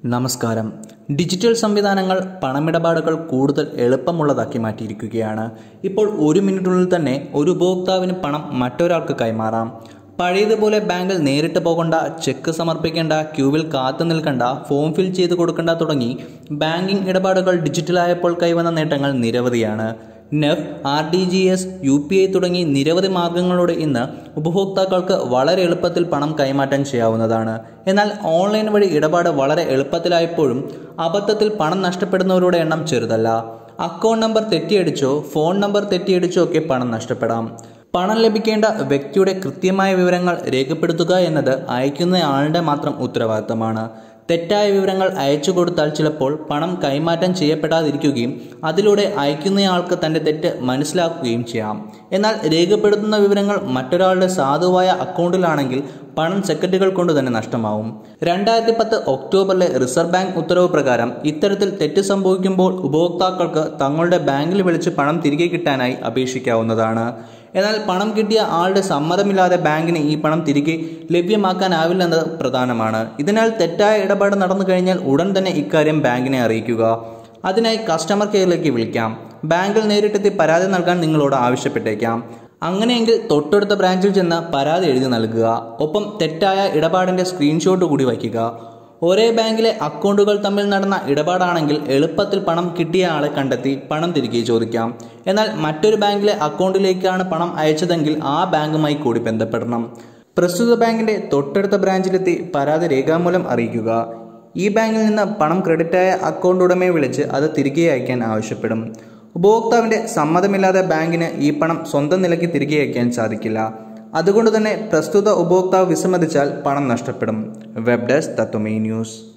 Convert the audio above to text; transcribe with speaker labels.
Speaker 1: നമസ്കാരം. ഡിജിറ്റൽ സംവിധാനങ്ങൾ പണമിടപാടുകൾ കൂടുതൽ എളുപ്പമുള്ളതാക്കി മാറ്റിയിരിക്കുകയാണ്. ഇപ്പോൾ 1 മിനിറ്റിനുള്ളിൽ തന്നെ ഒരു ഉപഭോക്താവിന് പണം മറ്റൊരാൾക്ക് കൈമാറാം. പഴയതുപോലെ ബാങ്കിൽ നേരിട്ട് പോകണ്ട, ചെക്ക് സമർപ്പിക്കേണ്ട, ക്യൂവിൽ കാത്തു നിൽക്കേണ്ട, ഫോം ഫിൽ ചെയ്ത് കൊടുക്കേണ്ട തുടങ്ങി ബാങ്കിംഗ് ഇടപാടുകൾ ഡിജിറ്റലായപ്പോൾ കൈവന്ന നേട്ടങ്ങൾ നിരവധിയാണ്. നെഫ്, RTGS, UPI തുടങ്ങി നിരവധി മാർഗങ്ങളോടെ ഇന്ന് ഉപഭോക്താക്കൾക്ക് വളരെ എളുപ്പത്തിൽ പണം കൈമാറ്റം ചെയ്യാവുന്നതാണ്. എന്നാൽ ഓൺലൈൻ വഴി ഇടപാട് വളരെ എളുപ്പത്തിലായപ്പോഴും അബദ്ധത്തിൽ പണം നഷ്ടപ്പെടുന്നവരുടെ എണ്ണം ചെറുതല്ല. അക്കൗണ്ട് നമ്പർ തെറ്റിയടിച്ചോ ഫോൺ നമ്പർ തെറ്റിയടിച്ചോ ഒക്കെ പണം നഷ്ടപ്പെടാം. പണം ലഭിക്കേണ്ട വ്യക്തിയുടെ കൃത്യമായ വിവരങ്ങൾ രേഖപ്പെടുത്തുക എന്നത് അയക്കുന്നയാളുടെ മാത്രം ഉത്തരവാദിത്തമാണ്. തെറ്റായ വിവരങ്ങൾ അയച്ചു കൊടുത്താൽ ചിലപ്പോൾ പണം കൈമാറ്റം ചെയ്യപ്പെടാതിരിക്കുകയും അതിലൂടെ അയക്കുന്നയാൾക്ക് തൻ്റെ തെറ്റ് മനസ്സിലാക്കുകയും ചെയ്യാം. എന്നാൽ രേഖപ്പെടുത്തുന്ന വിവരങ്ങൾ മറ്റൊരാളുടെ സാധുവായ അക്കൗണ്ടിലാണെങ്കിൽ പണം സെക്കൻഡുകൾ കൊണ്ട് തന്നെ നഷ്ടമാവും. 2010 ഒക്ടോബറിലെ റിസർവ് ബാങ്ക് ഉത്തരവ് പ്രകാരം ഇത്തരത്തിൽ തെറ്റ് സംഭവിക്കുമ്പോൾ ഉപഭോക്താക്കൾക്ക് തങ്ങളുടെ ബാങ്കിൽ വിളിച്ച് പണം തിരികെ കിട്ടാനായി അപേക്ഷിക്കാവുന്നതാണ്. എന്നാൽ പണം കിട്ടിയ ആളുടെ സമ്മതമില്ലാതെ ബാങ്കിന് ഈ പണം തിരികെ ലഭ്യമാക്കാനാവില്ലെന്നത് പ്രധാനമാണ്. ഇതിനാൽ തെറ്റായ ഇടപാട് നടന്നു കഴിഞ്ഞാൽ ഉടൻ തന്നെ ഇക്കാര്യം ബാങ്കിനെ അറിയിക്കുക. അതിനായി കസ്റ്റമർ കെയറിലേക്ക് വിളിക്കാം. ബാങ്കിൽ നേരിട്ടെത്തി പരാതി നൽകാൻ നിങ്ങളോട് ആവശ്യപ്പെട്ടേക്കാം. അങ്ങനെയെങ്കിൽ തൊട്ടടുത്ത ബ്രാഞ്ചിൽ ചെന്ന് പരാതി എഴുതി നൽകുക. ഒപ്പം തെറ്റായ ഇടപാടിൻ്റെ സ്ക്രീൻഷോട്ട് കൂടി വയ്ക്കുക. ഒരേ ബാങ്കിലെ അക്കൗണ്ടുകൾ തമ്മിൽ നടന്ന ഇടപാടാണെങ്കിൽ എളുപ്പത്തിൽ പണം കിട്ടിയ ആളെ കണ്ടെത്തി പണം തിരികെ ചോദിക്കാം. എന്നാൽ മറ്റൊരു ബാങ്കിലെ അക്കൗണ്ടിലേക്കാണ് പണം അയച്ചതെങ്കിൽ ആ ബാങ്കുമായി കൂടി ബന്ധപ്പെടണം. പ്രസ്തുത ബാങ്കിൻ്റെ തൊട്ടടുത്ത ബ്രാഞ്ചിലെത്തി പരാതി രേഖാമൂലം അറിയിക്കുക. ഈ ബാങ്കിൽ നിന്ന് പണം ക്രെഡിറ്റായ അക്കൗണ്ട് ഉടമയെ വിളിച്ച് അത് തിരികെ അയക്കാൻ ആവശ്യപ്പെടും. ഉപഭോക്താവിൻ്റെ സമ്മതമില്ലാതെ ബാങ്കിന് ഈ പണം സ്വന്തം നിലയ്ക്ക് തിരികെ അയക്കാൻ സാധിക്കില്ല. അതുകൊണ്ട് തന്നെ പ്രസ്തുത ഉപഭോക്താവ് വിസമ്മതിച്ചാൽ പണം നഷ്ടപ്പെടും. Web desk Tatwamayi news.